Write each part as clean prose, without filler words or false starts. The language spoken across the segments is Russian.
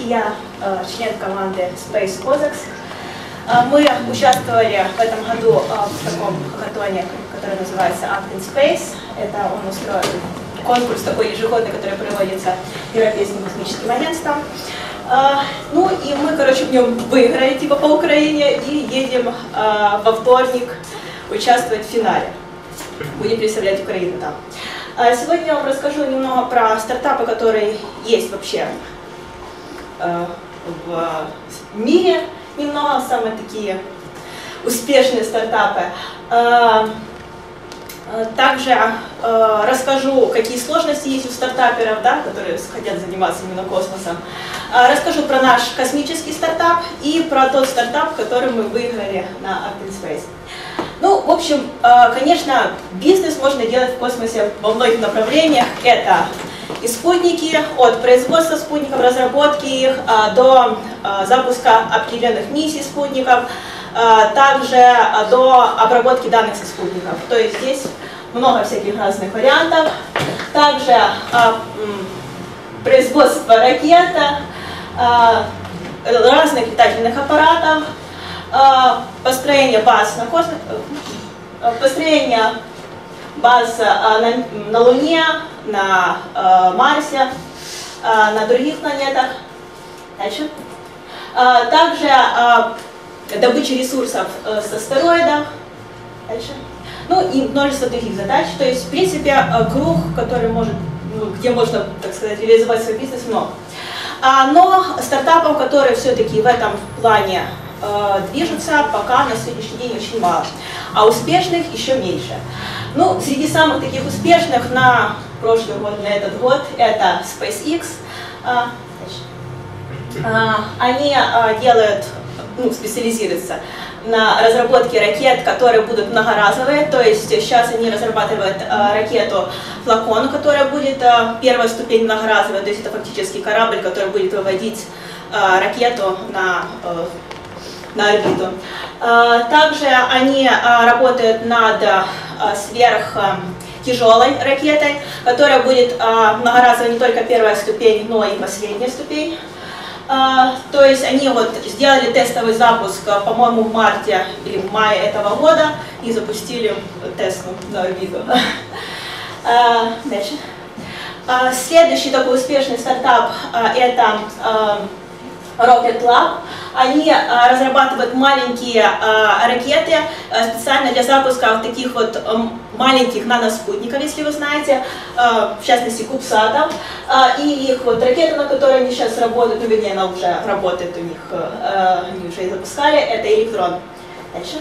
я член команды Space Cossacks. Мы участвовали в этом году в таком хакатоне, который называется Act in Space. Это он устроен конкурс такой ежегодный, который проводится Европейским космическим агентством. Ну и мы, короче, в нем выиграли типа по Украине и едем во вторник участвовать в финале. Будем представлять Украину там. Сегодня я вам расскажу немного про стартапы, которые есть вообще в мире, немного самые такие успешные стартапы. Также расскажу, какие сложности есть у стартаперов, да, которые хотят заниматься именно космосом. Расскажу про наш космический стартап и про тот стартап, который мы выиграли на Act in Space. Ну, в общем, конечно, бизнес можно делать в космосе во многих направлениях. Это и спутники, от производства спутников, разработки их, до запуска определенных миссий спутников, также до обработки данных со спутников. То есть здесь много всяких разных вариантов. Также производство ракет, разных летательных аппаратов, построение баз на Луне, на Марсе, на других планетах. Дальше. Также добыча ресурсов с астероидов. Дальше. Ну и множество других задач. То есть, в принципе, круг, который может, где можно, так сказать, реализовать свой бизнес, много. Но стартапов, которые все-таки в этом плане движутся, пока на сегодняшний день очень мало. А успешных еще меньше. Ну, среди самых таких успешных на прошлый год, на этот год, это SpaceX. Они делают, специализируются на разработке ракет, которые будут многоразовые. То есть сейчас они разрабатывают ракету Флакон, которая будет первая ступень многоразовая. То есть это фактически корабль, который будет выводить ракету на орбиту. Также они работают над сверхтяжелой ракетой, которая будет многоразовой не только первая ступень, но и последняя ступень. То есть они вот сделали тестовый запуск, по-моему, в марте или в мае этого года и запустили тест на орбиту. Дальше. Следующий такой успешный стартап это Rocket Lab. Они разрабатывают маленькие ракеты специально для запуска таких вот маленьких наноспутников, если вы знаете, в частности кубсатов. И их вот ракета, на которой они сейчас работают, ну вернее, она уже работает у них, они уже и запускали, это Электрон. Дальше.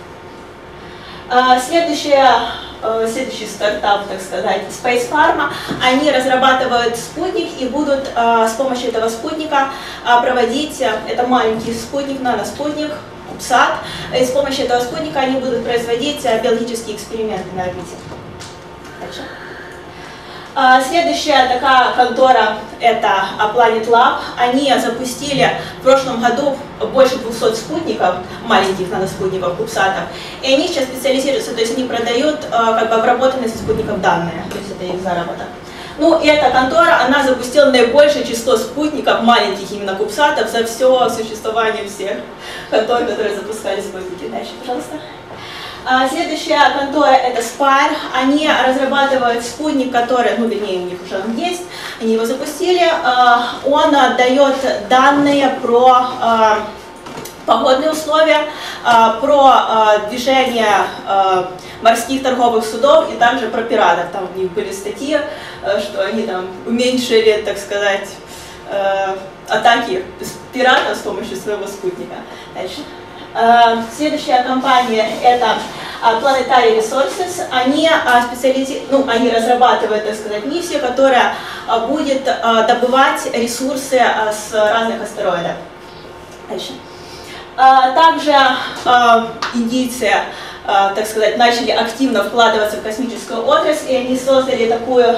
Следующий стартап, так сказать, Space Pharma, они разрабатывают спутник и будут с помощью этого спутника проводить, это маленький спутник, наноспутник, кубсат, и с помощью этого спутника они будут производить биологические эксперименты на орбите. Дальше. Следующая такая контора это Planet Lab. Они запустили в прошлом году больше 200 спутников, маленьких наноспутников, кубсатов. И они сейчас специализируются, то есть они продают как бы обработанные со спутников данные, то есть это их заработок. Ну и эта контора, она запустила наибольшее число спутников, маленьких именно кубсатов, за все существование всех контор, которые запускали спутники. Дальше, пожалуйста. Следующая контора это Spire. Они разрабатывают спутник, который, ну вернее у них уже он есть, они его запустили. Он дает данные про погодные условия, про движение морских торговых судов и также про пиратов. Там у них были статьи, что они там уменьшили, так сказать, атаки пиратов с помощью своего спутника. Дальше. Следующая компания это Planetary Resources. Они они разрабатывают, так сказать, миссию, которая будет добывать ресурсы с разных астероидов. Дальше. Также индийцы, так сказать, начали активно вкладываться в космическую отрасль, и они создали такую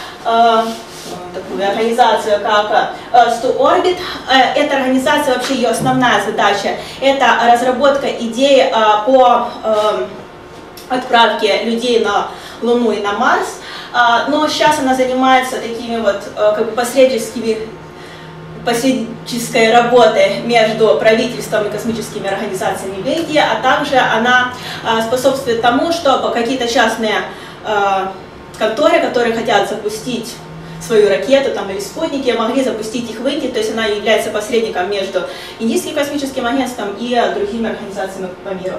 организацию, как Stu Orbit. Эта организация, вообще ее основная задача, это разработка идей по отправке людей на Луну и на Марс. Но сейчас она занимается такими вот как бы посредническими посреднической работы между правительством и космическими организациями Бельгии, а также она способствует тому, чтобы какие-то частные конторы, которые хотят запустить свою ракету там, или спутники, могли запустить их в Индии, то есть она является посредником между Индийским космическим агентством и другими организациями по миру.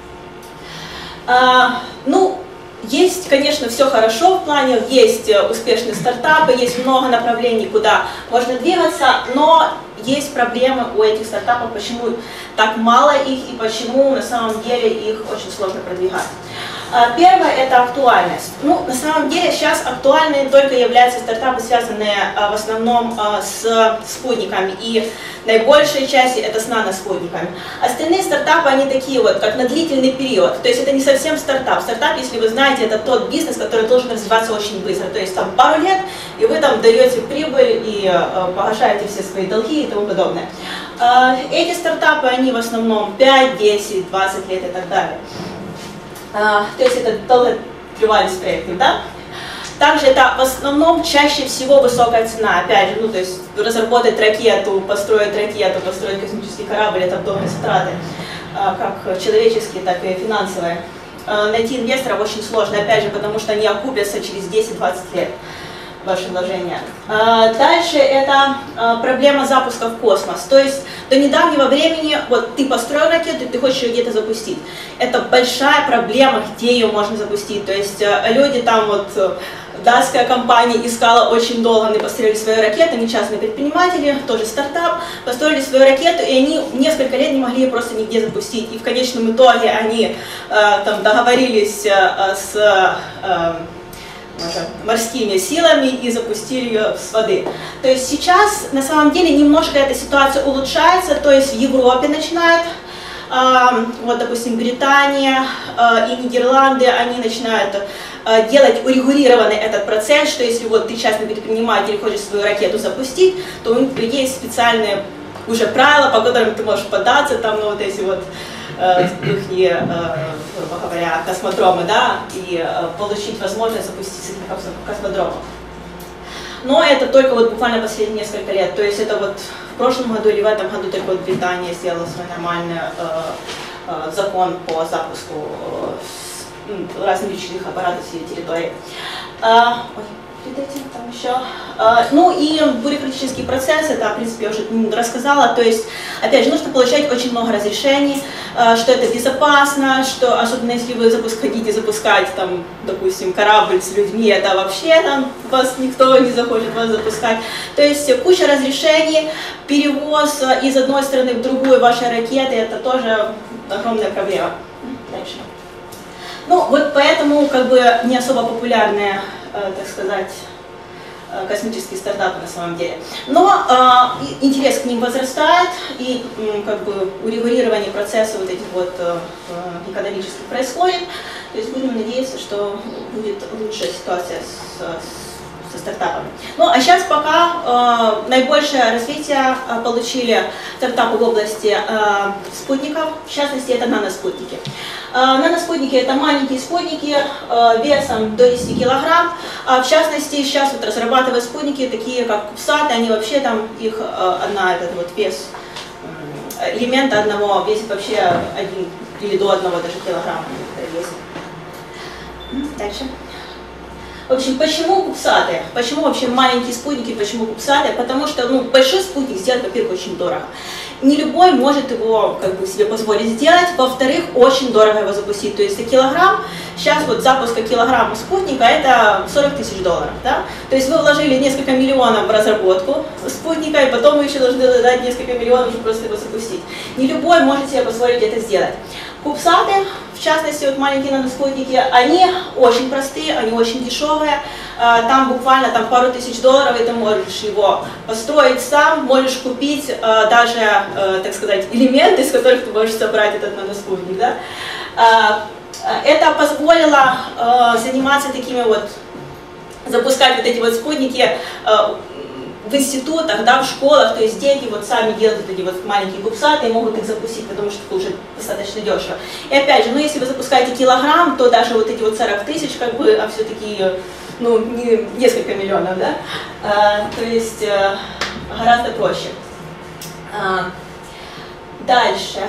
Ну, есть, конечно, все хорошо в плане, есть успешные стартапы, есть много направлений, куда можно двигаться, но есть проблемы у этих стартапов, почему так мало их и почему на самом деле их очень сложно продвигать. Первое – это актуальность. Ну, на самом деле сейчас актуальными только являются стартапы, связанные в основном с спутниками, и наибольшей части это с наноспутниками. Остальные стартапы, они такие вот, как на длительный период, то есть это не совсем стартап. Стартап, если вы знаете, это тот бизнес, который должен развиваться очень быстро, то есть там пару лет, и вы там даете прибыль и погашаете все свои долги и тому подобное. Эти стартапы, они в основном 5, 10, 20 лет и так далее. То есть это долготривалость проектов, да? Также это в основном чаще всего высокая цена. Опять же, ну, то есть разработать ракету, построить космический корабль, это долгие затраты, как человеческие, так и финансовые. Найти инвесторов очень сложно, опять же, потому что они окупятся через 10-20 лет. Ваши вложения. Дальше это проблема запуска в космос. То есть до недавнего времени вот ты построил ракету, ты хочешь ее где-то запустить. Это большая проблема, где ее можно запустить. То есть люди там вот, датская компания искала очень долго, они построили свою ракету, они частные предприниматели, тоже стартап, построили свою ракету, и они несколько лет не могли ее просто нигде запустить. И в конечном итоге они там договорились с морскими силами и запустили ее с воды. То есть сейчас на самом деле немножко эта ситуация улучшается, то есть в Европе начинают, вот допустим Британия и Нидерланды, они начинают делать урегулированный этот процесс, что если вот ты частный предприниматель хочешь свою ракету запустить, то у них есть специальные уже правила, по которым ты можешь податься, там ну, вот эти вот их, грубо говоря, космодромы, да, и получить возможность запустить этих космодромов. Но это только вот буквально последние несколько лет, то есть это вот в прошлом году или в этом году только вот Британия сделала свой нормальный закон по запуску разных личных аппаратов с ее территории. Перед этим там еще. Ну и бюрократический процесс, это, в принципе, я уже рассказала, то есть, опять же, нужно получать очень много разрешений, что это безопасно, что, особенно если вы хотите запускать, там, допустим, корабль с людьми, это вообще там вас никто не захочет вас запускать. То есть куча разрешений, перевоз из одной страны в другую вашей ракеты, это тоже огромная проблема. Дальше. Ну, вот поэтому, как бы, не особо популярные, так сказать, космические стартапы на самом деле. Но интерес к ним возрастает, и как бы урегулирование процесса вот этих вот экономических происходит. То есть будем надеяться, что будет лучшая ситуация со стартапами. Ну, а сейчас пока наибольшее развитие получили стартапы в области спутников, в частности, это наноспутники. Наноспутники – это маленькие спутники весом до 10 килограмм. В частности, сейчас вот разрабатывают спутники, такие как CubeSat, они вообще там, их этот вот вес элемента одного весит вообще 1 или до 1 даже килограмма. Дальше. В общем, почему кубсаты? Почему вообще маленькие спутники, почему кубсаты? Потому что ну, большой спутник сделать, во-первых, очень дорого. Не любой может его как бы, себе позволить сделать. Во-вторых, очень дорого его запустить. То есть за килограмм, сейчас вот запуска килограмма спутника это $40 000. Да? То есть вы вложили несколько миллионов в разработку спутника, и потом вы еще должны дать несколько миллионов, чтобы просто его запустить. Не любой может себе позволить это сделать. Кубсаты, в частности, вот маленькие наноспутники, они очень простые, они очень дешевые. Там буквально там, пару тысяч долларов, и ты можешь его построить сам, можешь купить даже, так сказать, элементы, из которых ты можешь собрать этот наноспутник. Да? Это позволило заниматься такими вот, запускать вот эти вот спутники в институтах, да, в школах, то есть дети вот сами делают эти вот маленькие кубсаты и могут их запустить, потому что это уже достаточно дешево. И опять же, ну если вы запускаете килограмм, то даже вот эти вот 40 000, как бы, а все-таки, ну, не несколько миллионов, да, то есть гораздо проще. Дальше.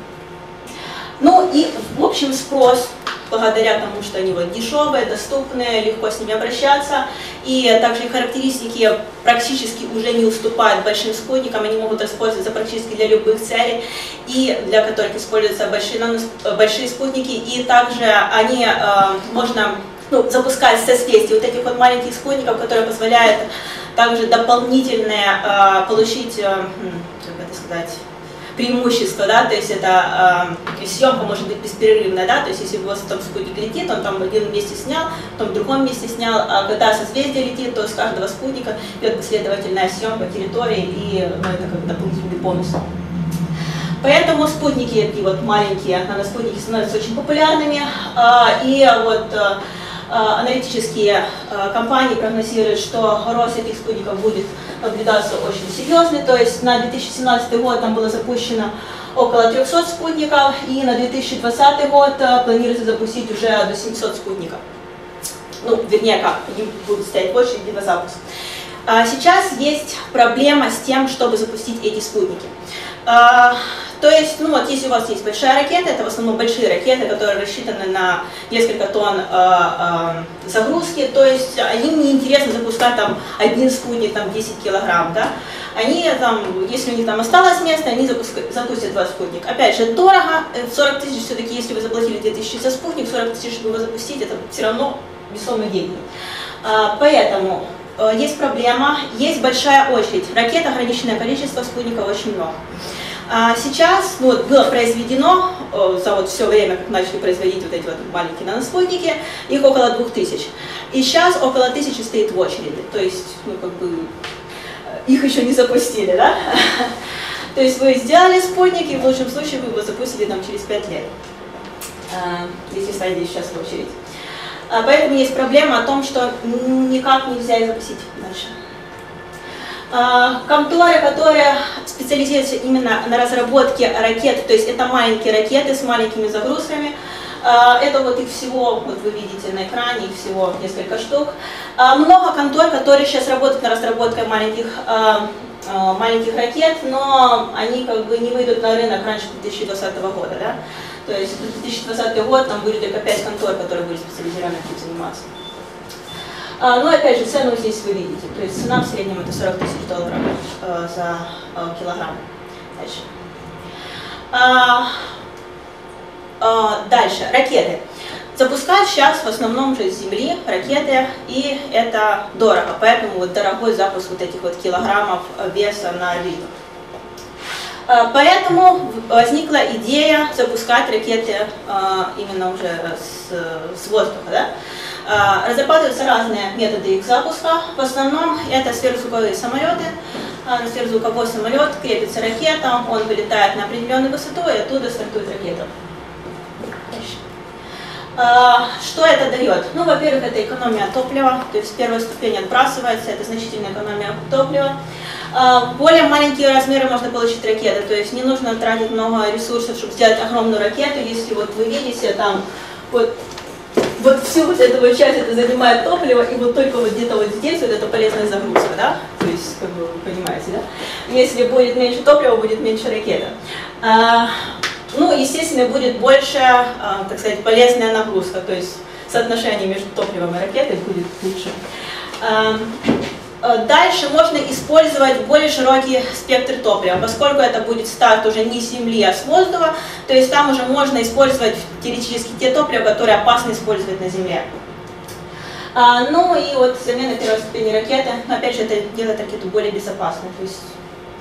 Ну и в общем спрос, благодаря тому, что они вот дешевые, доступные, легко с ними обращаться, и также их характеристики практически уже не уступают большим спутникам, они могут использоваться практически для любых целей, и для которых используются большие спутники, и также они можно запускать созвездия вот этих вот маленьких спутников, которые позволяют также дополнительное получить, как это сказать, преимущество, да, то есть это съемка может быть беспрерывная, да, то есть если у вас там спутник летит, он там в одном месте снял, потом в другом месте снял, а когда созвездие летит, то с каждого спутника идет последовательная съемка территории, и это как дополнительный бонус. Поэтому спутники, такие вот маленькие наноспутники, становятся очень популярными, и вот аналитические компании прогнозируют, что рост этих спутников будет наблюдаться очень серьезный, то есть на 2017 год там было запущено около 300 спутников, и на 2020 год планируется запустить уже до 700 спутников. Ну, вернее как, они будут стоять в очереди на запуск. Сейчас есть проблема с тем, чтобы запустить эти спутники. То есть, ну вот, если у вас есть большая ракета, это в основном большие ракеты, которые рассчитаны на несколько тонн загрузки, то есть они не интересно запускать там один спутник, там 10 килограмм, да. Они там, если у них там осталось место, они запустят 2 спутника. Опять же, дорого, 40 тысяч все-таки, если вы заплатили 2000 за спутник, 40 тысяч, чтобы его запустить, это все равно весомые деньги. Поэтому есть проблема, есть большая очередь. Ракет ограниченное количество, спутников очень много. Сейчас вот, было произведено, за вот все время, как начали производить вот эти вот маленькие наноспутники, их около 2000. И сейчас около 1000 стоит в очереди, то есть, ну, как бы, их еще не запустили, да? То есть вы сделали спутник, и в лучшем случае вы его запустили там через 5 лет, если стоите сейчас в очередь. Поэтому есть проблема о том, что никак нельзя их запустить дальше. Конторы, которые специализируются именно на разработке ракет, то есть это маленькие ракеты с маленькими загрузками, это вот их всего, вот вы видите на экране, их всего несколько штук. Много контор, которые сейчас работают на разработке маленьких ракет, но они как бы не выйдут на рынок раньше 2020 года, да? То есть 2020 год там будет только 5 контор, которые будут специализированы этим заниматься. Но опять же, цену здесь вы видите, то есть цена в среднем это $40 000 за килограмм. Дальше, ракеты. Запускают сейчас в основном же с Земли ракеты, и это дорого, поэтому вот дорогой запуск вот этих вот килограммов веса на орбиту. Поэтому возникла идея запускать ракеты именно уже с воздуха. Да? Разрабатываются разные методы их запуска. В основном это сверхзвуковые самолеты. На сверхзвуковой самолет крепится ракета, он вылетает на определенную высоту, и оттуда стартует ракета. Что это дает? Ну, во-первых, это экономия топлива, то есть первая ступень отбрасывается, это значительная экономия топлива. Более маленькие размеры можно получить ракеты, то есть не нужно тратить много ресурсов, чтобы сделать огромную ракету. Если вот вы видите, там вот всю вот эту вот часть это занимает топливо, и вот только вот где-то вот здесь вот это полезная загрузка, да? То есть, как бы, вы понимаете, да? Если будет меньше топлива, будет меньше ракета. Ну, естественно, будет больше, так сказать, полезная нагрузка, то есть соотношение между топливом и ракетой будет лучше. Дальше можно использовать более широкий спектр топлива, поскольку это будет старт уже не с Земли, а с воздуха, то есть там уже можно использовать теоретически те топлива, которые опасно использовать на Земле. Ну и вот замена первой ступени ракеты, но опять же это делает ракету более безопасной. То есть,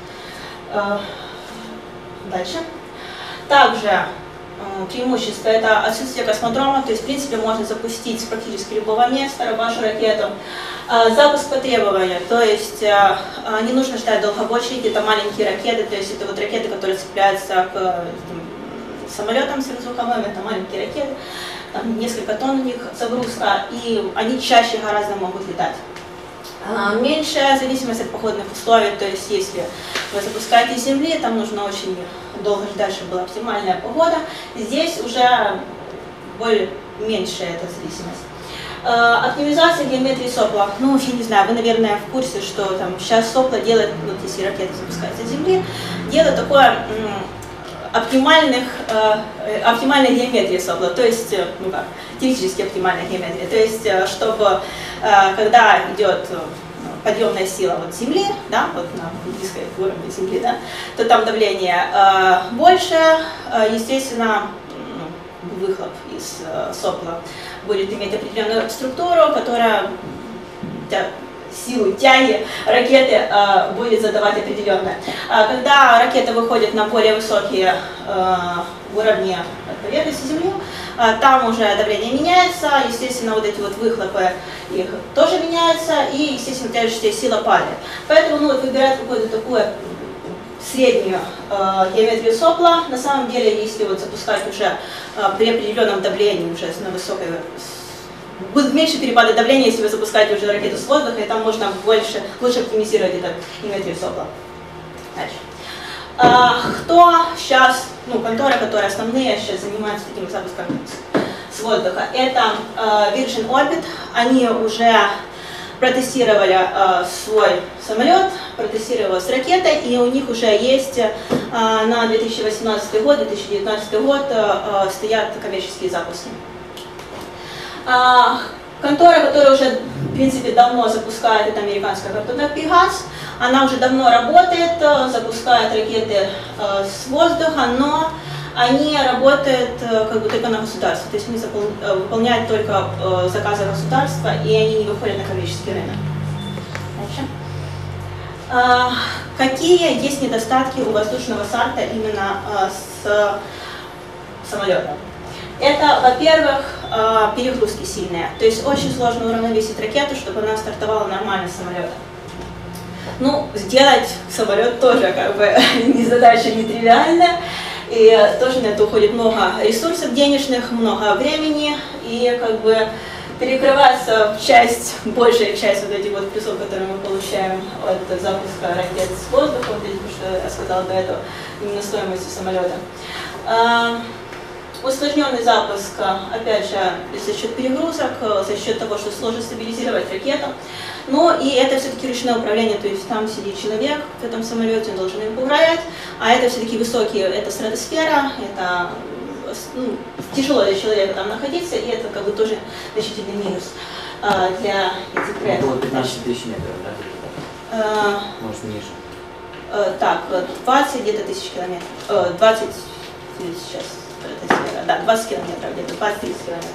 дальше. Также преимущество это отсутствие космодрома, то есть в принципе можно запустить с практически любого места вашу ракету. Запуск по требованию, то есть не нужно ждать долго в очереди, это маленькие ракеты, то есть это вот ракеты, которые цепляются к самолетам сверхзвуковым, это маленькие ракеты, там несколько тонн у них загрузка, и они чаще гораздо могут летать. Меньшая зависимость от погодных условий, то есть если вы запускаете с Земли, там нужно очень долго ждать, чтобы была оптимальная погода. Здесь уже более меньшая эта зависимость. Оптимизация геометрии сопла. Ну, я не знаю, вы, наверное, в курсе, что там сейчас сопло делает, вот если ракета запускается с Земли, делает такое оптимальной геометрии сопла, то есть, ну как, теоретически оптимальной геометрии, то есть, чтобы, когда идет подъемная сила от Земли, да, вот на близкой уровне Земли, да, то там давление больше, естественно, выхлоп из сопла будет иметь определенную структуру, которая силу тяги ракеты будет задавать определенное. Когда ракета выходит на более высокие уровни поверхности Земли, там уже давление меняется, естественно, вот эти вот выхлопы их тоже меняются, и, естественно, тяжестная сила падает. Поэтому ну, вот, выбирать какую-то такую среднюю геометрию сопла. На самом деле, если вот запускать уже при определенном давлении, уже на высокой, будет меньше перепада давления, если вы запускаете уже ракету с воздуха, и там можно лучше оптимизировать эту геометрию сопла. Дальше. Кто сейчас, ну, конторы, которые основные сейчас занимаются таким запуском с воздуха, это Virgin Orbit. Они уже протестировали свой самолет, протестировали с ракетой, и у них уже есть на 2018 год, 2019 год стоят коммерческие запуски. Контора, которая уже, в принципе, давно запускает, это американская компания Pegasus, она уже давно работает, запускает ракеты с воздуха, но они работают как бы только на государство, то есть они выполняют только заказы государства, и они не выходят на коммерческий рынок. Дальше. Какие есть недостатки у воздушного старта именно с самолетом? Это, во-первых, перегрузки сильные, то есть очень сложно уравновесить ракету, чтобы она стартовала нормально с самолета. Ну, сделать самолет тоже как бы задача нетривиальная, и тоже на это уходит много ресурсов денежных, много времени, и как бы перекрывается большая часть вот этих вот плюсов, которые мы получаем от запуска ракет с воздуха, вот эти, что я сказала до этого, именно стоимости самолета. Усложненный запуск, опять же, за счет перегрузок, за счет того, что сложно стабилизировать ракету. Но и это все-таки ручное управление, то есть там сидит человек в этом самолете, он должен им управлять, а это все-таки высокие, это стратосфера, это ну, тяжело для человека там находиться, и это как бы тоже значительный минус для этих проектов. Около 15 тысяч метров, да? Может, ниже? Так, 20 где-то тысяч километров, 20 сейчас. Стратосфера, да, 20 километров, где-то 20-30 километров.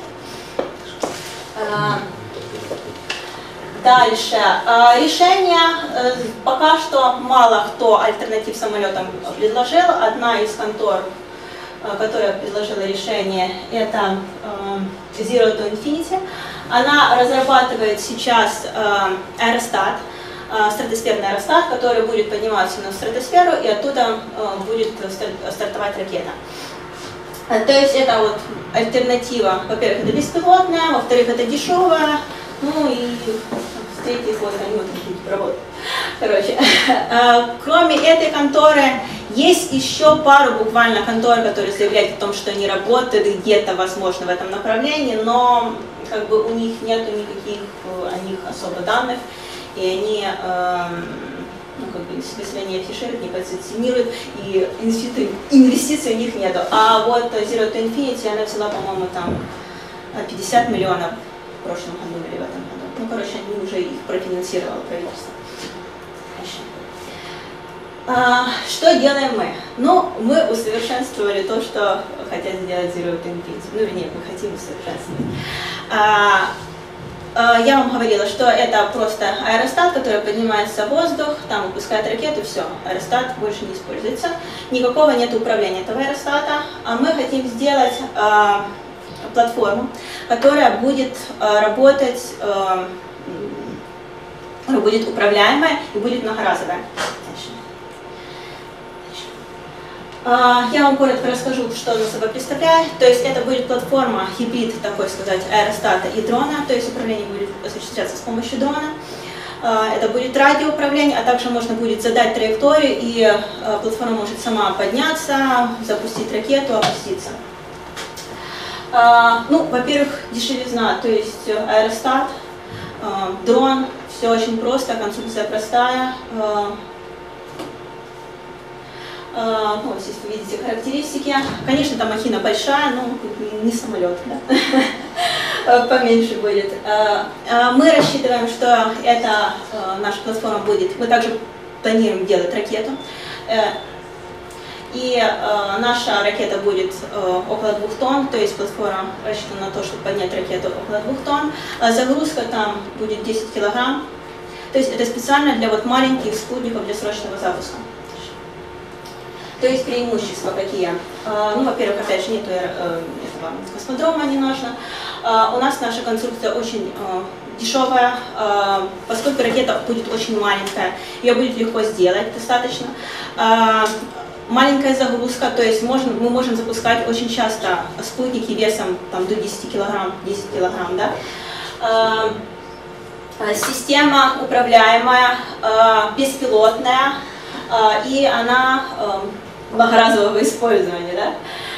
Дальше. Решение пока что мало кто альтернатив самолетам предложил. Одна из контор, которая предложила решение, это Zero to Infinity. Она разрабатывает сейчас аэростат, стратосферный аэростат, который будет подниматься на стратосферу, и оттуда будет стартовать ракета. То есть это вот альтернатива, во-первых, это беспилотная, во-вторых, это дешевая, ну и в-третьих, вот они вот такие работают. Короче, кроме этой конторы, есть еще пару буквально контор, которые заявляют о том, что они работают где-то, возможно, в этом направлении, но как бы у них нету никаких о них особо данных, и они ну, как бы, если они афишируют, не позиционируют, и инвестиций у них нету. А вот Zero to Infinity, она взяла, по-моему, там 50 миллионов в прошлом году или в этом году. Ну, короче, они уже их профинансировало правительство. Что делаем мы? Ну, мы усовершенствовали то, что хотят сделать Zero to Infinity. Ну, вернее, мы хотим усовершенствовать. Я вам говорила, что это просто аэростат, который поднимается в воздух, там выпускает ракету, все, аэростат больше не используется. Никакого нет управления этого аэростата. А мы хотим сделать платформу, которая будет работать, будет управляемая и будет многоразовая. Я вам коротко расскажу, что она собой представляет. То есть это будет платформа, гибрид, такой сказать, аэростата и дрона, то есть управление будет осуществляться с помощью дрона. Это будет радиоуправление, а также можно будет задать траекторию, и платформа может сама подняться, запустить ракету, опуститься. Ну, во-первых, дешевизна, то есть аэростат, дрон, все очень просто, конструкция простая. Вот здесь вы видите характеристики. Конечно, там махина большая, но не самолет, да? Поменьше будет. Мы рассчитываем, что эта наша платформа будет, мы также планируем делать ракету. И наша ракета будет около 2 тонн, то есть платформа рассчитана на то, чтобы поднять ракету около 2 тонн. Загрузка там будет 10 килограмм. То есть это специально для вот маленьких спутников для срочного запуска. То есть преимущества какие? Ну, во-первых, опять же, нету этого космодрома, не нужно. У нас наша конструкция очень дешевая, поскольку ракета будет очень маленькая, ее будет легко сделать достаточно. Маленькая загрузка, то есть мы можем запускать очень часто спутники весом там, до 10 килограмм, да? Система управляемая, беспилотная, и она многоразового использования, да?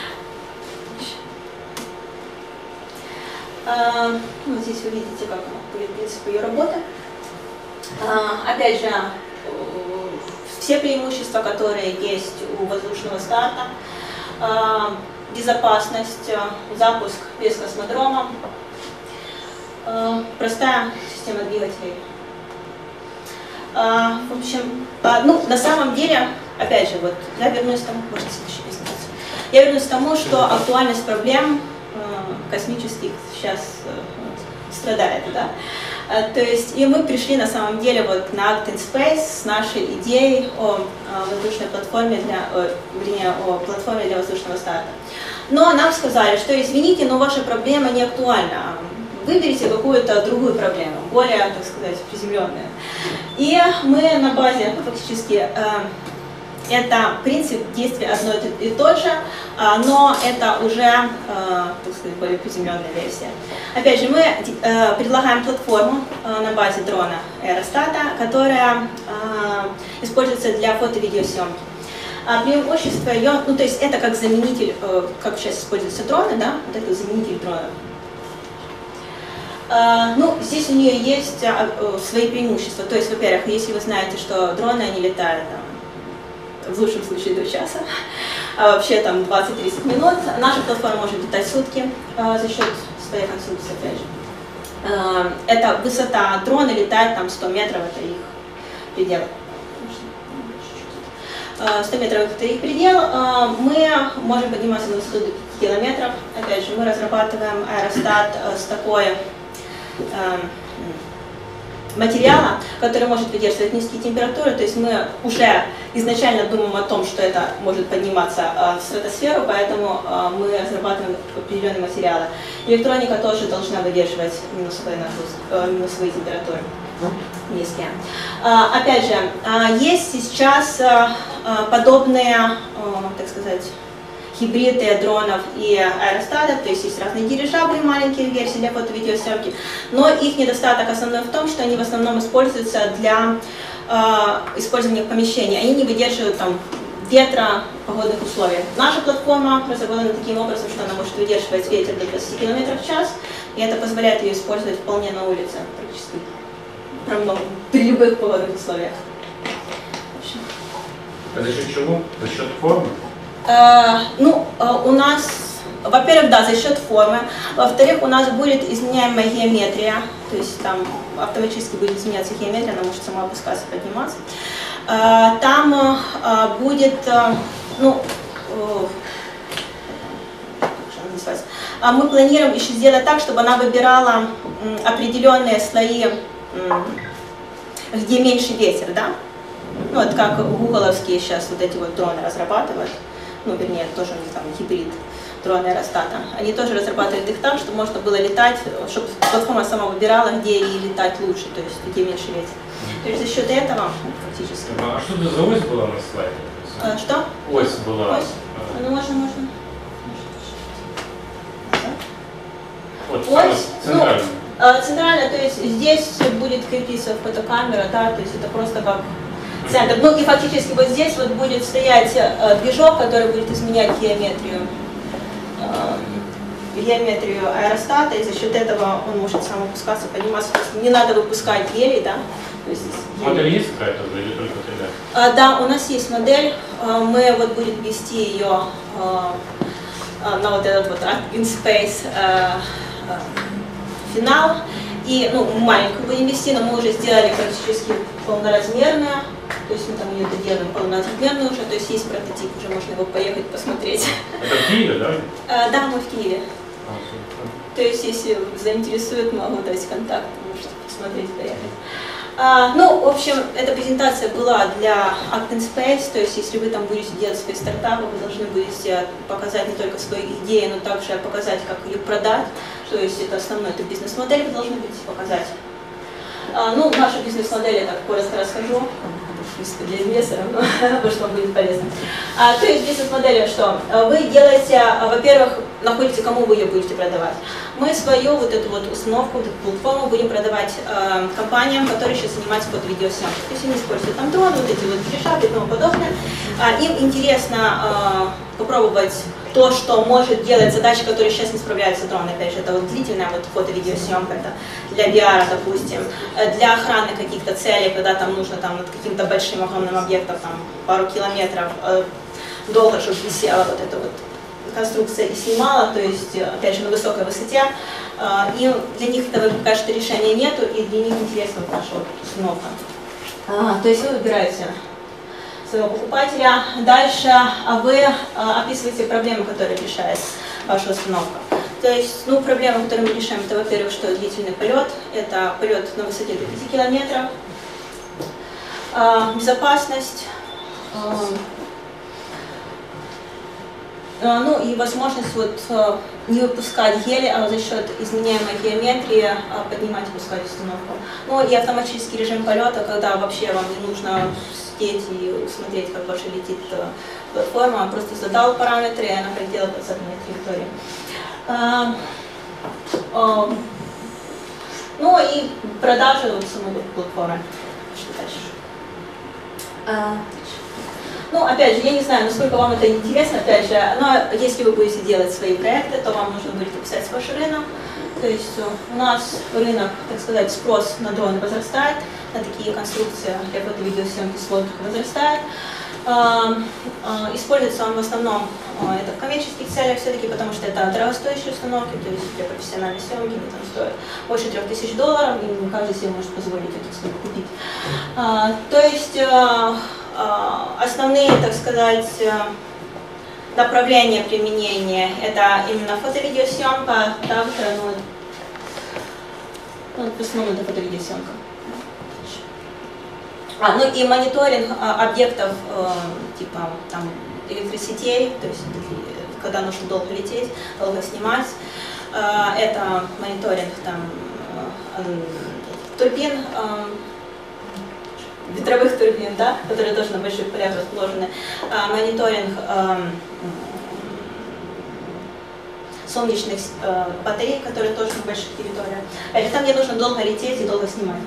Ну, здесь вы видите, как будет, в принципе, ее работа. Опять же, все преимущества, которые есть у воздушного старта, безопасность, запуск без космодрома, простая система двигателей. В общем, ну, на самом деле, опять же, вот я вернусь к тому, можно следующий презентацию. Я вернусь к тому, что актуальность проблем космических сейчас страдает, да. То есть, и мы пришли на самом деле вот на Act in Space с нашей идеей о воздушной платформе о платформе для воздушного старта. Но нам сказали, что извините, но ваша проблема не актуальна. Выберите какую-то другую проблему, более, так сказать, приземленную. И мы на базе, фактически, это принцип действия одно и тот же, но это уже, так сказать, более приземленная версия. Опять же, мы предлагаем платформу на базе дрона аэростата, которая используется для фото-видеосъемки. Преимущество ее, ну то есть это как заменитель, как сейчас используются дроны, да, вот это заменитель дронов. Ну, здесь у нее есть свои преимущества. То есть, во-первых, если вы знаете, что дроны, они летают там, в лучшем случае до часа, а вообще там 20-30 минут, наша платформа может летать сутки за счет своей конструкции, опять же. Это высота дрона летает там 100 метров, это их предел. 100 метров это их предел. Мы можем подниматься на высоту до 5 километров. Опять же, мы разрабатываем аэростат с такой материала, который может выдерживать низкие температуры, то есть мы уже изначально думаем о том, что это может подниматься в стратосферу, поэтому мы разрабатываем определенные материалы. Электроника тоже должна выдерживать минусовые температуры низкие. Опять же, есть сейчас подобные, так сказать, гибриды дронов и аэростата, то есть есть разные дирижабли, маленькие версии для фото-видеосъемки, но их недостаток основной в том, что они в основном используются для использования в помещении, они не выдерживают там ветра, погодных условий. Наша платформа разработана таким образом, что она может выдерживать ветер до 20 км в час, и это позволяет ее использовать вполне на улице, практически при любых погодных условиях. А за счет чего? За счет формы? Ну, у нас, во-первых, да, за счет формы, во-вторых, у нас будет изменяемая геометрия, то есть там автоматически будет изменяться геометрия, она может сама опускаться, подниматься. Там будет, ну, мы планируем еще сделать так, чтобы она выбирала определенные слои, где меньше ветер, да? Ну, вот как гугловские сейчас вот эти вот дроны разрабатывают. Ну, вернее, тоже у них там гибрид дрона аэростата. Они тоже разрабатывают их так, чтобы можно было летать, чтобы платформа сама выбирала, где ей летать лучше, то есть где меньше ветер. То есть за счет этого фактически. А что это за ось была на слайде? Что? Ось была. Ось? Ну, можно. Вот, ось, центральная. Ну, центральная, то есть здесь будет крепиться фотокамера, да, то есть это просто как центр. Ну и фактически вот здесь вот будет стоять движок, который будет изменять геометрию геометрию аэростата, и за счет этого он может сам опускаться, подниматься. То есть не надо выпускать гелий, да? То есть, Модель есть какая-то или только 3D? Да, у нас есть модель, мы вот будем ввести ее на вот этот вот InSpace финал. И, ну, маленькую будем вести, но мы уже сделали практически полноразмерную, то есть мы там ее доделаем полноразмерную уже, то есть есть прототип, уже можно его поехать посмотреть. Это в Киеве, да? Да, мы в Киеве. То есть, если заинтересует, могу дать контакт, можете посмотреть, поехать. Ну, в общем, эта презентация была для ActInSpace, то есть, если вы там будете делать свои стартапы, вы должны будете показать не только свои идеи, но также показать, как ее продать. То есть, это основной, это бизнес-модель, вы должны будете показать. Ну, нашу бизнес-модель я так коротко расскажу, для инвесторов, но потому что вам будет полезно. То есть бизнес-модель, что вы делаете, во-первых, находите, кому вы ее будете продавать. Мы свою вот эту вот установку, вот эту платформу будем продавать компаниям, которые сейчас занимаются фото-видеосъемкой. То есть они используют там дроны, вот эти вот решаты и тому подобное. Им интересно попробовать то, что может делать задачи, которые сейчас не справляются дроны. Опять же, это вот длительная вот фото-видеосъемка, это для VR, допустим, для охраны каких-то целей, когда там нужно там над каким-то большим огромным объектом там пару километров долго, чтобы висела вот эта вот конструкция и снимала, то есть, опять же, на высокой высоте. И для них этого пока что решения нету, и для них интересна вот наша вот установка. То есть вы выбираете своего покупателя. Дальше вы описываете проблемы, которые решает ваша установка. То есть, ну, проблемы, которые мы решаем, это, во-первых, что длительный полет, это полет на высоте до 5 километров, безопасность, ну и возможность вот не выпускать гели, а за счет изменяемой геометрии поднимать и пускать установку. Ну и автоматический режим полета, когда вообще вам не нужно сидеть и смотреть, как ваша летит платформа, просто задал параметры, и она полетела по заданной траектории. Ну и продажи вот самой платформы. Что дальше? Ну, опять же, я не знаю, насколько вам это интересно, опять же, но если вы будете делать свои проекты, то вам нужно будет описать ваш рынок. То есть у нас рынок, так сказать, спрос на дроны возрастает, на такие конструкции для фото-видеосъемки с воздуха возрастает. Используется он в основном это в коммерческих целях все-таки, потому что это дорогостоящие установки, то есть для профессиональной съемки они там стоят больше $3000, и не каждый себе может позволить эту услугу купить. То есть основные, так сказать, направления применения это именно фото-видеосъемка, также, ну, в основном это фото-видеосъемка. Ну и мониторинг объектов типа там электросетей, то есть когда нужно долго лететь, долго снимать. Это мониторинг там турбин, ветровых турбин, да, которые тоже на больших полях расположены. Мониторинг солнечных батарей, которые тоже на больших территориях. Или там, где нужно долго лететь и долго снимать.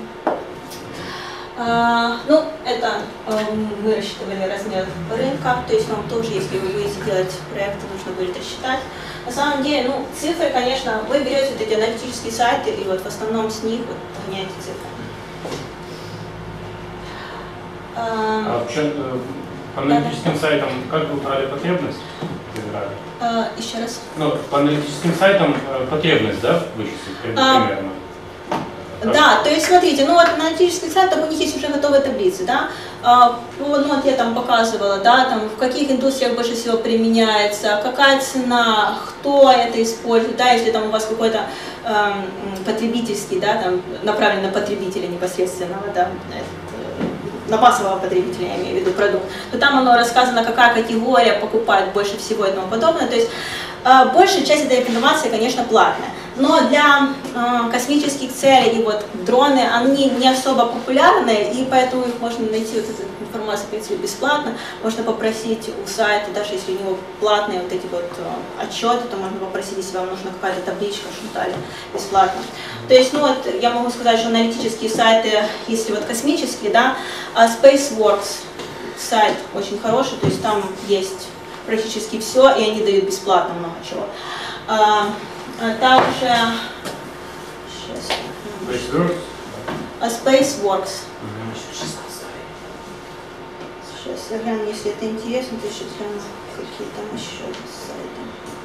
Ну, это мы рассчитывали размер рынка, то есть вам тоже, если вы будете делать проекты, нужно будет рассчитать. На самом деле, ну, цифры, конечно, вы берете вот эти аналитические сайты и вот в основном с них вот гоняете цифры. По аналитическим сайтам как вы убрали потребность? Еще раз. Ну, по аналитическим сайтам потребность, да, вычислить примерно? Да, то есть смотрите, ну вот на аналитических сайтах у них есть уже готовые таблицы, да, ну вот я там показывала, да, там в каких индустриях больше всего применяется, какая цена, кто это использует, да, если там у вас какой-то потребительский, да, там направлен на потребителя непосредственного, да, на массового потребителя, я имею в виду продукт, то там оно рассказано, какая категория покупает больше всего и тому подобное, то есть большая часть этой информации, конечно, платная. Но для космических целей и вот дроны, они не особо популярны, и поэтому их можно найти, вот эту информацию, в принципе, бесплатно. Можно попросить у сайта, даже если у него платные вот эти вот отчеты, то можно попросить, если вам нужна какая-то табличка, чтобы дали бесплатно. То есть, ну вот, я могу сказать, что аналитические сайты, если вот космические, да, SpaceWorks сайт очень хороший, то есть там есть практически все, и они дают бесплатно много чего. Также сейчас, SpaceWorks. Сейчас я гляну, если это интересно, то сейчас гляну, какие там еще сайты.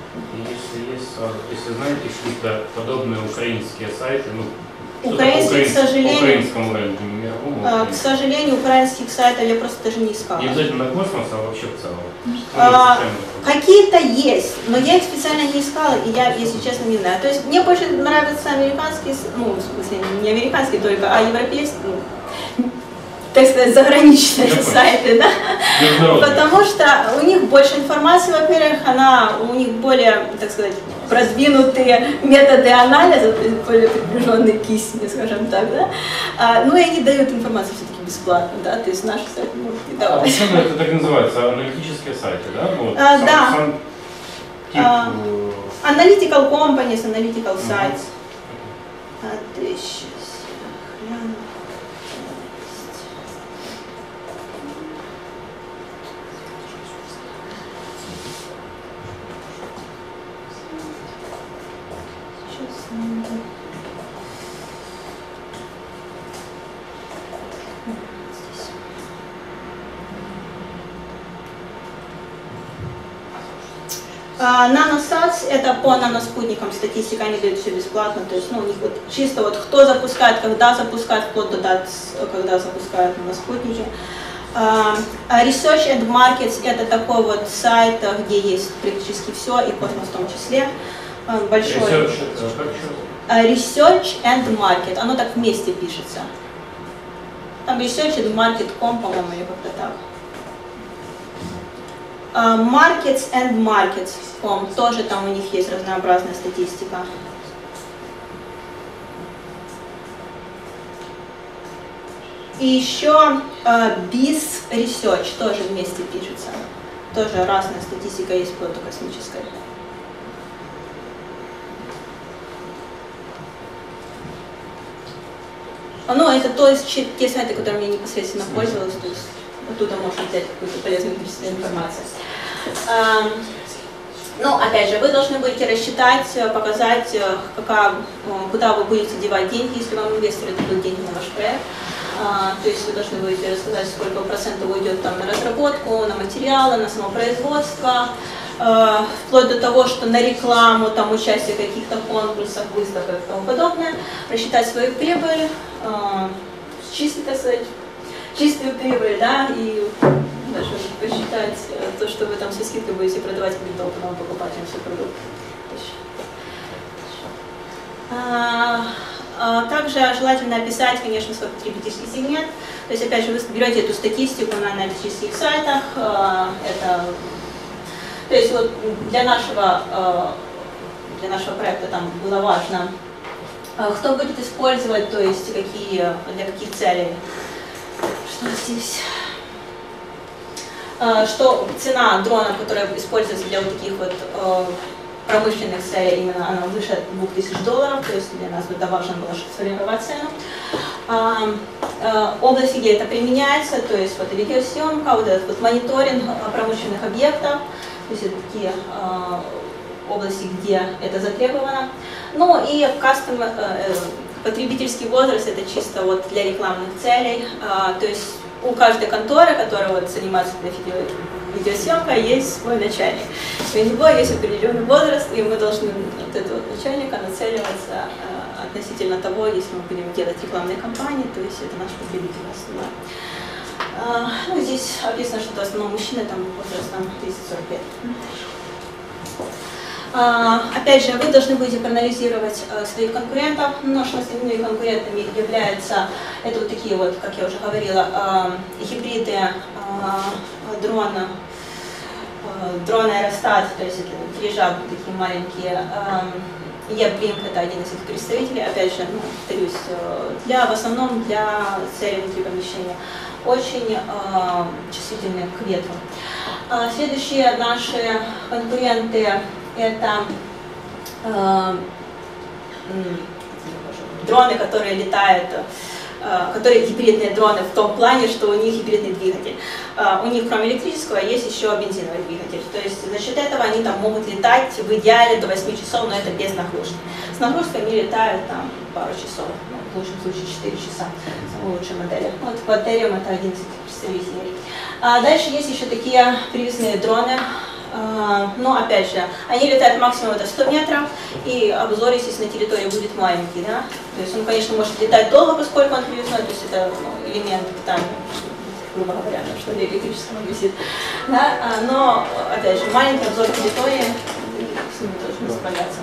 Если знаете какие-то подобные украинские сайты, ну, украинские, к сожалению, украинскому рынку, мировому, к сожалению, украинских сайтов я просто даже не искала. не обязательно на космос, а вообще в целом. Какие-то есть, но я их специально не искала, и я, если честно, не знаю. То есть мне больше нравятся американские, ну, в смысле, не американские только, а европейские, ну, так сказать, заграничные сайты, да? Потому что у них больше информации, во-первых, у них более, так сказать, продвинутые методы анализа, то есть более приближенные к истине, скажем так, да? Ну и они дают информацию все-таки бесплатно, да, то есть наши сайты могут не давать. Это так называется, аналитические сайты, да? Вот, да. Analytical companies, analytical sites. Сейчас я гляну. Nanosats — это по наноспутникам статистика, они дают все бесплатно, то есть, ну, у них вот чисто вот кто запускает, когда запускает, вплоть до дат, когда запускают наноспутники. Research and Markets — это такой вот сайт, где есть практически все, и космос в том числе. Большой. Research and Market, оно так вместе пишется. Там Research and Market.com, по-моему, или как-то так. Markets and Markets.com, тоже там у них есть разнообразная статистика. И еще Biz Research тоже вместе пишется. Тоже разная статистика есть, вплоть до космической. Ну, это то есть те сайты, которыми я непосредственно пользовалась, то есть оттуда можно взять какую-то полезную информацию. Ну, опять же, вы должны будете рассчитать, показать, куда вы будете девать деньги, если вам инвесторы дадут деньги на ваш проект. То есть вы должны будете рассказать, сколько процентов уйдет там на разработку, на материалы, на самопроизводство, вплоть до того, что на рекламу, там участие в каких-то конкурсах, выставках и тому подобное, рассчитать свою прибыль, так сказать, чистую прибыль, да, и даже посчитать то, что вы там со скидкой будете продавать перед опытным покупателям свой продукт. Также желательно описать, конечно, свой потребительский сегмент. То есть, опять же, вы берете эту статистику на аналитических сайтах. То есть, вот для нашего проекта там было важно, кто будет использовать, то есть для каких целей. Что здесь? Что цена дрона, которая используется для вот таких вот промышленных целей, именно она выше $2000, то есть для нас это важно было сформировать цену. Области, где это применяется, то есть фото-видеосъемка, вот этот вот мониторинг промышленных объектов, то есть это такие области, где это затребовано. Ну и потребительский возраст — это чисто вот для рекламных целей, то есть у каждой конторы, которая вот занимается видеосъемкой, есть свой начальник. У него есть определенный возраст, и мы должны от этого начальника нацеливаться относительно того, если мы будем делать рекламные кампании, то есть это наш потребитель основной. Ну, здесь описано, что в основном мужчины там возрастом 30-40 лет. Опять же, вы должны будете проанализировать своих конкурентов. Нашими основными конкурентами являются, это вот такие вот, как я уже говорила, гибриды дрона Аэростат, то есть это крижак, такие маленькие. Еблинк — это один из их представителей, опять же, ну, повторюсь, в основном для цели внутрипомещения. Очень чувствительны к ветру. Следующие наши конкуренты — это дроны, которые летают которые гибридные дроны в том плане, что у них гибридный двигатель. У них кроме электрического есть еще бензиновый двигатель. То есть за счет этого они там могут летать в идеале до 8 часов, но это без нагрузки. С нагрузкой они летают там пару часов, ну, в лучшем случае 4 часа, самые лучшие модели. Вот по Ethereum это 11 представителей. Дальше есть еще такие привязные дроны. Но опять же, они летают максимум это 100 метров, и обзор, естественно, территории будет маленький, да? То есть он, конечно, может летать долго, поскольку он привязной, то есть это элемент питания, грубо говоря, что для электрического висит, да? Но, опять же, маленький обзор территории, с ним тоже не справляться.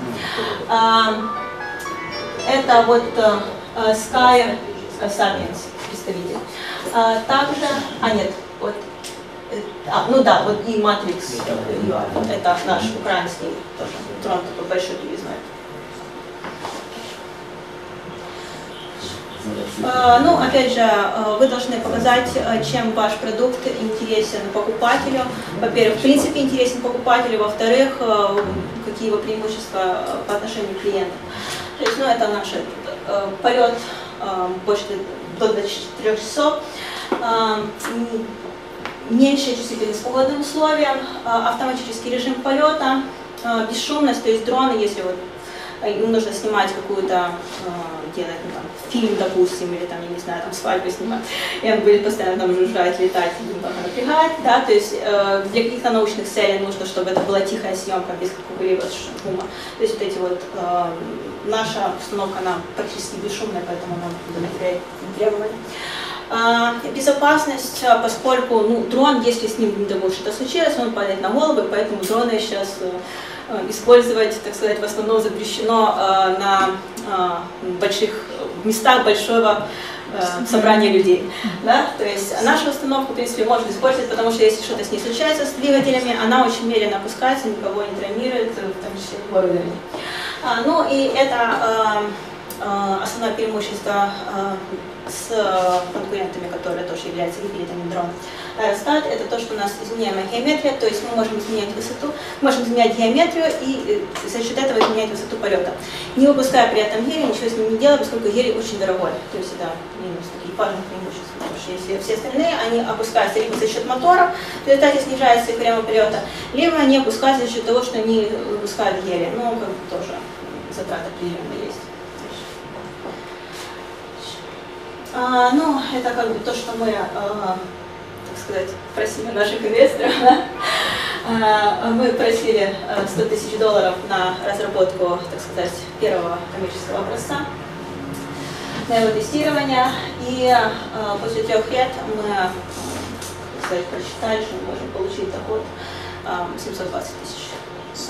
Это вот Sky Sapiens представитель. Также, нет, вот. Ну да, вот и Matrix, это наш украинский тоже дрон, такой большой привязной. Ну, опять же, вы должны показать, чем ваш продукт интересен покупателю. Во-первых, в принципе, интересен покупателю, во-вторых, какие его преимущества по отношению к клиенту. То есть, ну, это наш полет больше до 24 часов. Меньшая чувствительность к погодным условиям, автоматический режим полета, бесшумность, то есть дроны, если вот им нужно снимать какую-то, делать, ну, там, фильм, допустим, или там, я не знаю, там свадьбу снимать, и он будет постоянно там жужжать, летать, немного напрягать, да, то есть для каких-то научных целей нужно, чтобы это была тихая съемка, без какого-либо шума. То есть вот эти вот, наша установка, она практически бесшумная, поэтому нам удовлетворяет требования. Безопасность, поскольку ну, дрон, если с ним, не дай бог, что-то случилось, он падает на голову, поэтому дроны сейчас использовать, так сказать, в основном запрещено на больших местах большого собрания людей. Да? То есть нашу установку, в принципе, можно использовать, потому что если что-то с ней случается, с двигателями, она очень медленно опускается, никого не травмирует, в том числе оборудование. Ну и это основное преимущество с конкурентами, которые тоже являются гибридами дронов. Аэростат — это то, что у нас изменяемая геометрия, то есть мы можем изменять высоту, можем изменять геометрию и за счет этого изменять высоту полета. Не выпуская при этом гелий, ничего с ним не делая, поскольку гелий очень дорогой. То есть это минус таких важных преимуществ, потому что если все остальные, они опускаются либо за счет мотора, в результате снижается их время полета, либо они опускаются за счет того, что они выпускают гелий. Ну, как бы тоже затраты определенно есть. Ну, это как бы то, что мы, так сказать, просили наших инвесторов. Мы просили $100 тысяч на разработку, так сказать, первого коммерческого образца, на его тестирование. И после 3 лет мы, так сказать, просчитали, что мы можем получить доход 720 тысяч.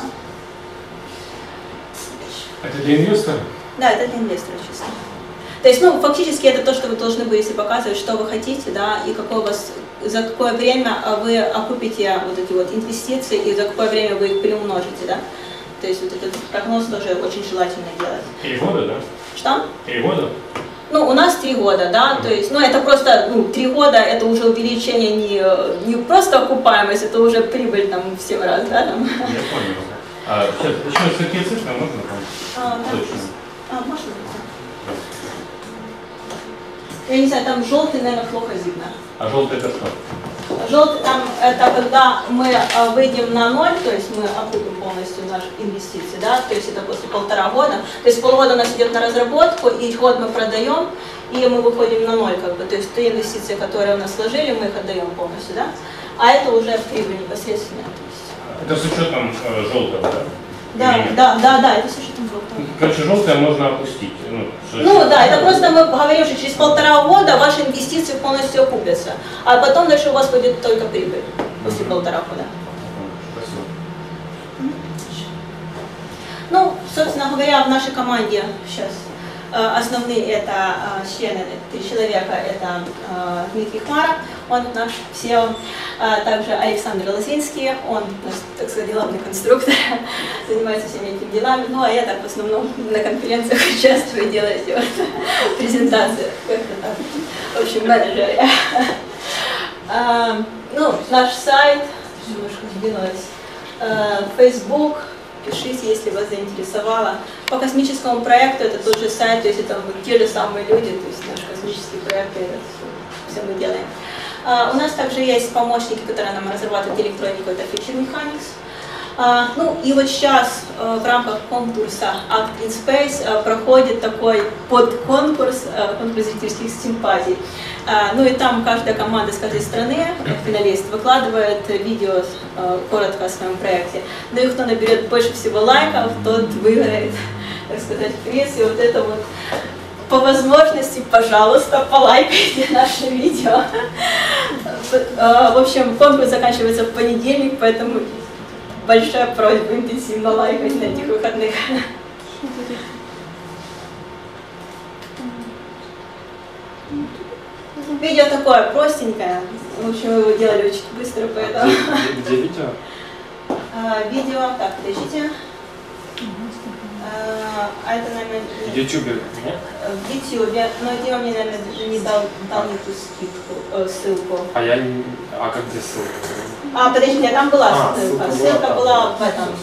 Это для инвестора? Да, это для инвестора чисто. То есть, ну, фактически это то, что вы должны будете показывать, что вы хотите, да, и какое у вас, за какое время вы окупите вот эти вот инвестиции, и за какое время вы их приумножите, да. То есть вот этот прогноз тоже очень желательно делать. 3 года, да? Что? 3 года? Ну, у нас 3 года, да, то есть, ну, это просто, ну, 3 года, это уже увеличение не просто окупаемость, это уже прибыль там в 7 раз, да, там. Я понял. Сейчас, еще какие цифры можно помнить? Да. Точно. Можно? Я не знаю, там желтый, наверное, плохо видно. А желтый это что? Желтый там это когда мы выйдем на 0, то есть мы окупим полностью наши инвестиции, да, то есть это после 1,5 года. То есть полгода у нас идет на разработку, и год мы продаем, и мы выходим на 0, как бы. То есть те инвестиции, которые у нас сложили, мы их отдаем полностью, да. А это уже прибыль непосредственно. Это с учетом желтого, да? Да, это с учетом желтого. Короче, желтое можно опустить. Ну да, это просто мы говорим, что через 1,5 года ваши инвестиции полностью окупятся, а потом дальше у вас будет только прибыль после 1,5 года. Спасибо. Ну, собственно говоря, в нашей команде сейчас основные это члены, 3 человека, это Дмитрий Хмара, он наш SEO, также Александр Лозинский, он наш, так сказать, главный конструктор, занимается всеми этими делами, ну а я так в основном на конференциях участвую, делаю эти вот презентации, как-то так, в общем, менеджер я. Ну, наш сайт, немножко сдвинулась, Facebook. Пишите, если вас заинтересовало. По космическому проекту это тот же сайт, то есть это те же самые люди, то есть наш космические проекты, это все мы делаем. У нас также есть помощники, которые нам разрабатывают электронику, это Feature Mechanics. Ну и вот сейчас в рамках конкурса Act in Space проходит такой подконкурс, конкурс зрительских симпатий. Ну и там каждая команда с каждой страны, финалист, выкладывает видео коротко о своем проекте. Ну и кто наберет больше всего лайков, тот выиграет, так сказать, приз. И вот это вот по возможности, пожалуйста, полайкайте наше видео. В общем, конкурс заканчивается в понедельник, поэтому большая просьба интенсивно лайкать на этих выходных. Видео такое простенькое. В общем, мы его делали очень быстро, поэтому... Где видео? Видео, так, подождите. А это, наверное... В Ютубе, нет? В Ютубе, но Дима мне, наверное, не дал не ту ссылку. А как где ссылка? Подождите, там была ссылка. Ссылка была в этом.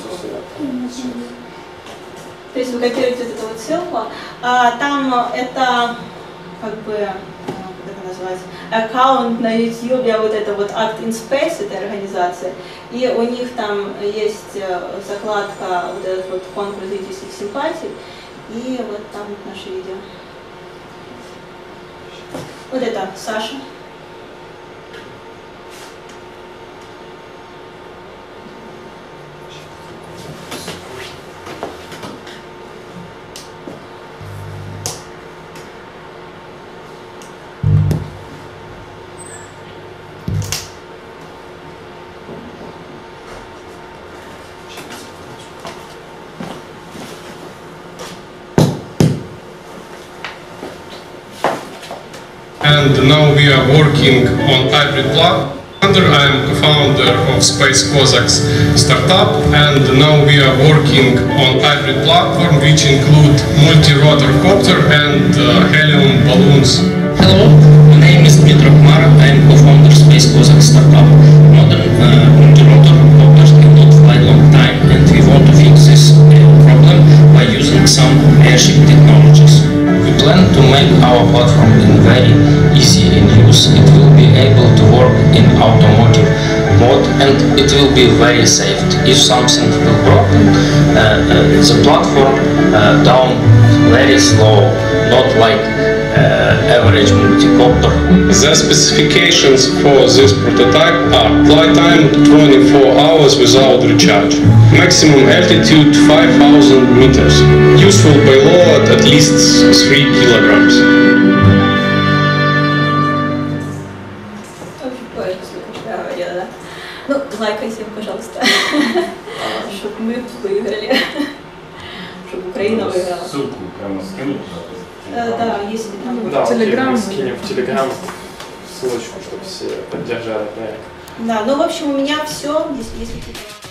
То есть вы копируете вот эту вот ссылку. Там это, как бы, как это назвать, аккаунт на YouTube, вот это вот Act in Space, этой организации. И у них там есть закладка, вот этот вот конкурс зрительских симпатий. И вот там вот наше видео. Вот это Саша. And now we are working on hybrid platform. I am co-founder of Space Cossacks startup, and now we are working on hybrid platform which include multi-rotor copter and helium balloons. Hello, my name is Dmitry Khmar. I am co-founder of Space Cossacks startup. Modern multi-rotor copters cannot fly long time, and we want to fix this problem by using some airship technologies. We plan to make our platform very easy in use. It will be able to work in automotive mode, and it will be very safe. If something will broken, the platform down very slow, not like average multi-copter. The specifications for this prototype are flight time 24 hours without recharge, maximum altitude 5,000 meters, useful payload at least 3 kilograms. Ну, лайкайте, пожалуйста, чтобы мы выиграли, чтобы Украина выиграла. Ссылку прямо скинуть. Да, если там... Да, Телеграм. мы скинем в Телеграм ссылочку, чтобы все поддержали проект. Да, ну, в общем, у меня все, если